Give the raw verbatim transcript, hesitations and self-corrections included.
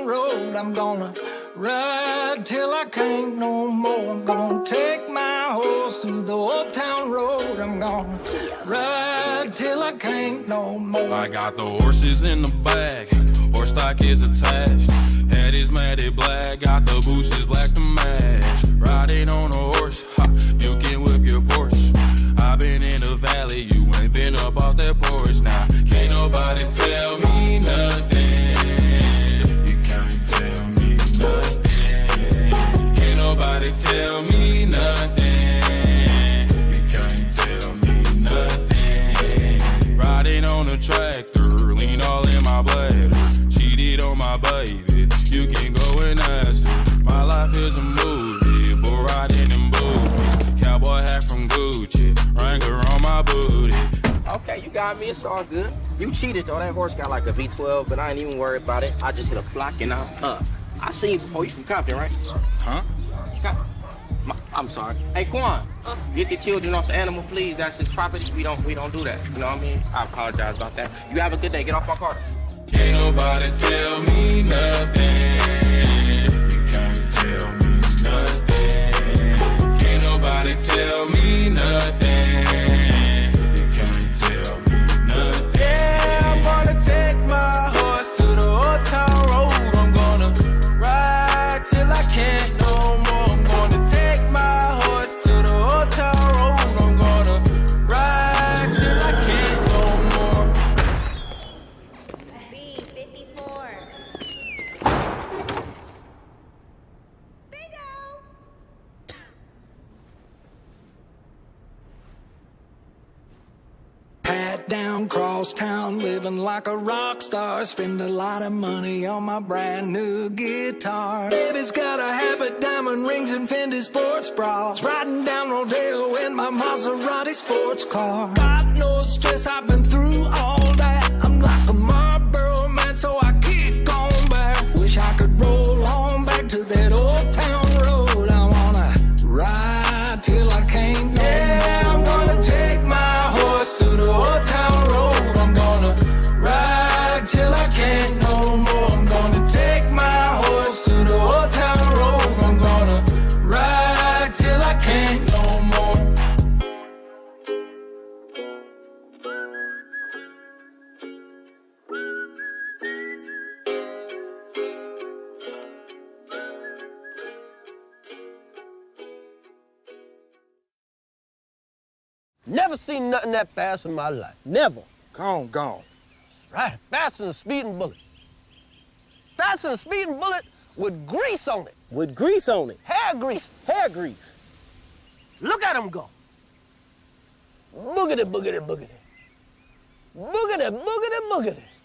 road. I'm gonna ride till I can't no more. I'm gonna take my horse through the old town road. I'm gonna ride till I can't no more. I got the horses in the back, horse stock is attached. Head is matted black, got the bushes black to match. Riding on a horse, ha, you can whip your Porsche. I've been in the valley, you ain't been up off that porch. Now, can't nobody tell me nothing. You can't tell me nothing. Can't nobody tell me nothing. You can't tell me nothing. Riding on the tractor, lean all in my bladder. Cheated on my baby, you can go and ask her. My life is a movie, but riding in booties. Cowboy hat from Gucci, Wrangler on my booty. Okay, you got me, it's all good. You cheated though, that horse got like a V twelve, but I ain't even worried about it. I just hit a flock and I'm up. I seen you before, you from Compton, right? Huh? My, I'm sorry. Hey, Quan, get the children off the animal, please. That's his property. We don't we don't do that. You know what I mean? I apologize about that. You have a good day. Get off my car. Can't nobody tell me nothing. You can't tell me nothing. Can't nobody tell me nothing. You can't tell me nothing. Yeah, I'm gonna take my horse to the old town road. I'm gonna ride till I can't no more. I'm gonna take my horse to the old town road. I'm gonna ride till I can't no more. B fifty-four. Bingo! Hat down, cross town, living like a rock star. Spend a lot of money on my brand new guitar. Baby's got a habit, diamond rings and Fendi sports bras. Riding down Rodeo in my Maserati sports car. Got no stress, I've been through all that. I'm like a Marlboro man, so I keep going back. Wish I could roll on back to that old town road. I wanna ride till I can't no yeah, more. I'm gonna take my horse to the old town road. I'm gonna ride till I can't no more. I'm gonna take my horse to the old town road. I'm gonna ride till I can't no more. Never seen nothing that fast in my life. Never. Gone, gone. Right, faster than a speeding bullet. Faster than a speeding bullet with grease on it. With grease on it. Hair grease. Hair grease. Look at him go. Boogity, boogity, boogity. Boogity, boogity, boogity.